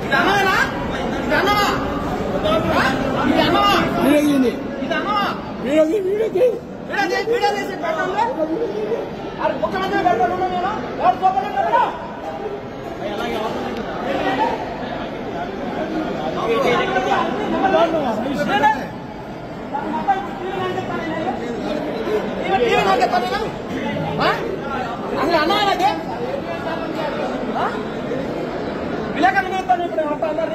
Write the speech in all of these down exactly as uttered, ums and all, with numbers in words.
ఇది అన్నమేనా? ఇది అన్నమా? ఇది అన్నమా? ఇది అన్నమా? వీడియో వీడియో వీడియో తీసి పెట్టండి. అది ముఖ్యమంత్రి పెట్టండి. నేను ఎవరు చూపలేదు కదా. అసలు అన్నది విలేకరులు చెప్తాను. ఇప్పుడు మొత్తం అందరినీ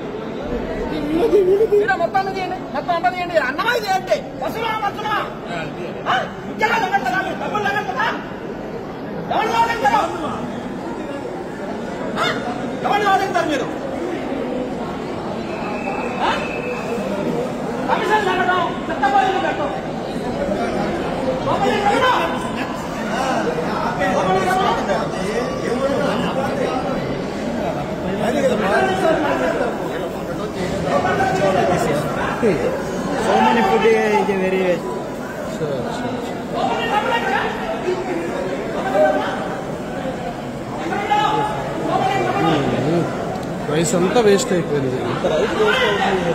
మొత్తం చేయండి. మొత్తం అంతా చేయండి. అన్నమా ఇది ఏంటి? వస్తున్నా వస్తున్నా ముఖ్యంగా తగ్గంటారా? డబ్బులు తగ్గంటారా? ఎవరు తగ్గంటారు? ఎవరిని వాదింటారు మీరు? కమిషన్ తగ్గడం, చట్టబద్ధులు పెట్టడం, so many food is very waste. Sure, sure. Rice అంతా వేస్ట్ అయిపోయింది. రైస్ వేస్ట్ అవుతుంది.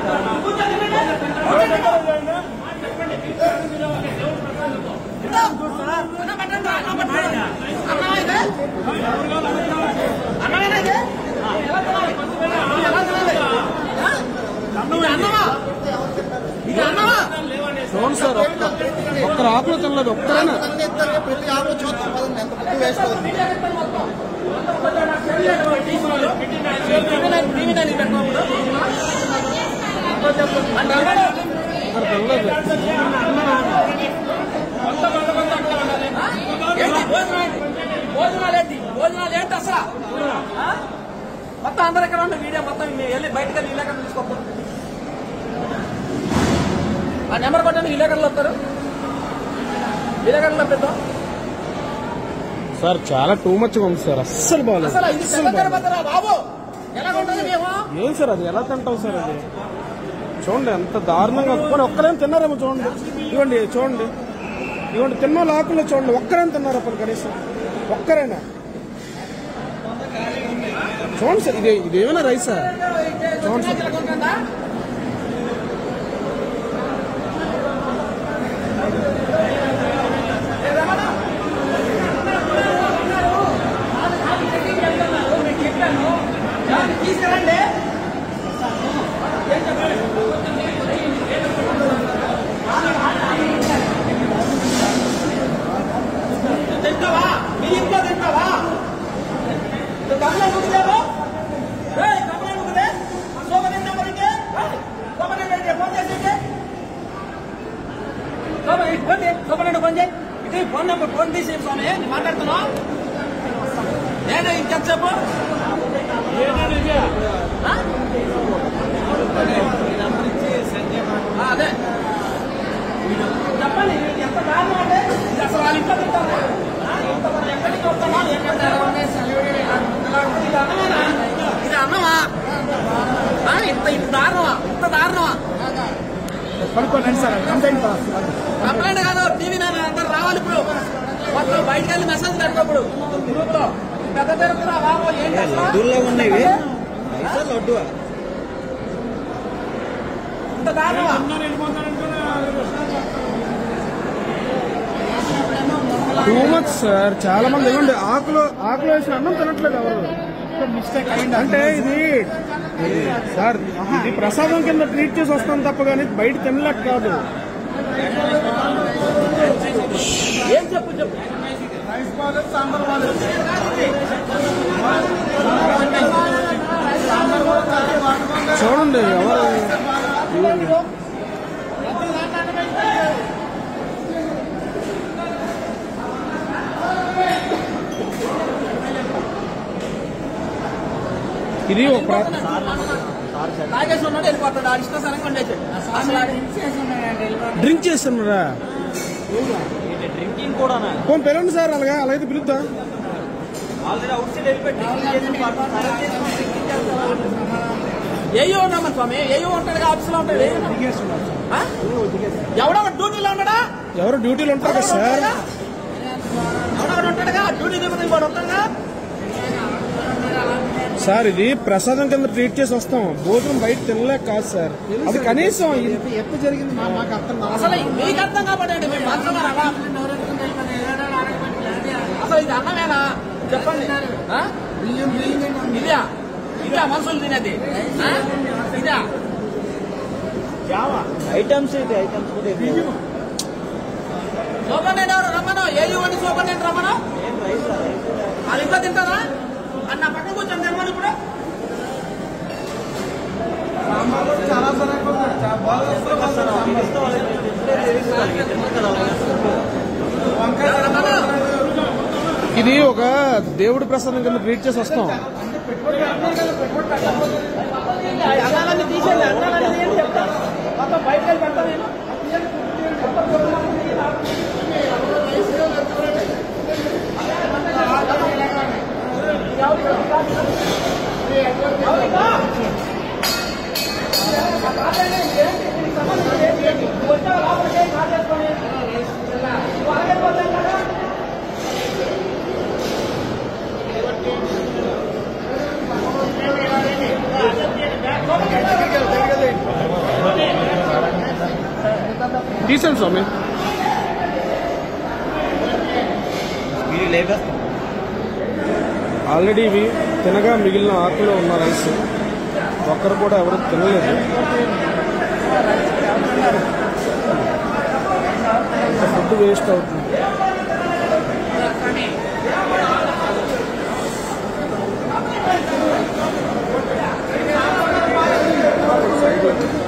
చూడండి సార్, ఒక్కరు ఆకులు తినలేదు. ఒక్కరైనా ప్రతి ఆకులు చూద్దాం ఎంత ఫుడ్ వేస్ట్ అవుతుంది. భోజనాలు ఏంటి? భోజనాలు ఏంటి అసలు? మొత్తం అందరు ఎక్కడ ఉన్న మీడియా మొత్తం వెళ్ళి బయటకు వెళ్ళి విలేకరులు తీసుకోవద్దు. ఆ నెంబర్ కొట్టండి. విలేకరులు వస్తారు. విలేకరులు పెద్దాం సార్. చాలా టూ మచ్ ఉంది సార్. అస్సలు బాగాలేదు. అసలు ఇది పెద్ద బాబు ఎలా ఉంటుంది మేము? ఏం సార్ అది ఎలా తింటాం సార్? అది చూడండి ఎంత దారుణంగా. ఒక్కడే ఒక్కరేం తిన్నారేమో చూడండి. ఇవ్వండి చూడండి, ఇవ్వండి తిన్న ఆకుల్లో చూడండి. ఒక్కరేం తిన్నారు అప్పుడు కనీసం? ఒక్కరైనా చూడండి సార్. ఇది ఇదేమైనా రైసా? చూడండి సార్. తీసుకురండి. తింటావా? మీ ఇంట్లో తింటావా? కమలా ముగ్గులేవు కమలా ముగ్గులే సోమని నెంబర్కి సోమని ఫోన్ చేసి సోమని సోమని ఫోన్ చేయి. ఇది ఫోన్ నెంబర్. ఫోన్ తీసి స్వామి నేను మాట్లాడుతున్నా. నేను ఇంకెంతసేపు అదే చెప్పండి. ఎంత దారుణం అంటే అసలు వాళ్ళ ఇంట్లో తింటారు. ఎక్కడికి వస్తామా? ఇది అన్నమా? ఇంత ఇంత దారుణమా? ఇంత దారుణమా? పడుకోండి సార్. కంప్లైంట్ కంప్లైంట్ కాదు. టీవీ అందరు రావాలి. ఇప్పుడు మొత్తం బయటకు వెళ్ళి మెసేజ్ పెడతాప్పుడు గ్రూప్ లో పెద్ద తిరుగుతున్నా బాబు ఏంటి లడ్డూల్లో ఉన్నవి లడ్డు ఇంత దారుణమా? Too much sir. చాలా మంది ఇవ్వండి ఆకులు ఆకులు వేసిన అన్నం తినట్లేదు ఎవరు. మిస్టేక్ అయింది అంటే ఇది సార్. ఇది ప్రసాదం కింద ట్రీట్ చేసి వస్తాం తప్ప కానీ బయట తినలేక కాదు. ఏం చెప్పు చెప్పు. చూడండి ఎవరు ఇది ఒక తాగేసి ఉన్నాడు వెళ్ళిపోతాడు. ఆ ఇష్టం సరంగా ఉండేది. డ్రింక్ చేస్తున్నారా? డ్రింకింగ్ కూడా ఫోన్ పిలవండి సార్. అలాగే అలాగైతే పిలుద్దా? ఆల్రెడీ అవుట్ సైడ్ వెళ్ళిపెట్టి ఏయో ఉన్నామని స్వామి. ఏయో ఉంటాడు. ఆఫీసులో ఉంటాడు. ఎవడో డ్యూటీలో ఉన్నాడా? ఎవరు డ్యూటీలో ఉంటారు కదా సార్. ఎవడో ఉంటాడుగా డ్యూటీ దిగుతుంది. వాడు ఉంటాడుగా సార్ ఇది ప్రసాదం కింద ట్రీట్ చేసి వస్తాం, భోజనం బయట తినలేక కాదు సార్. అది కనీసం ఎప్పుడు జరిగింది మాకు అర్థం కాదు. అసలు మీకు అర్థం కాబట్టి మీరు మాట్లాడారా? అసలు ఇది అన్నమేనా చెప్పండి. ఇదా ఇదా మనుషులు తినేది ఇదా ఐటమ్స్ అయితే ఐటమ్స్ సూపర్నెంట్ ఎవరు రమ్మను, ఏ యువని సూపర్నెంట్ రమ్మను. వాళ్ళు ఇంట్లో తింటారా అని నా పక్కన కూర్చొని తినమని. ఇప్పుడు చాలా ఇది ఒక దేవుడి ప్రసాదం కింద ట్రీట్ చేసి వస్తాం. అన్నాలన్నీ తీసేయండి, అన్నాలన్నీ తీయండి చెప్తా. మొత్తం బయటకు వెళ్ళి పెడతా నేను. తీసాను స్వామి. ఆల్రెడీ ఇవి తినగా మిగిలిన ఆకులో ఉన్న రైస్ ఒక్కరు కూడా ఎవరు తినలేదు. ఫుడ్ వేస్ట్ అవుతుంది.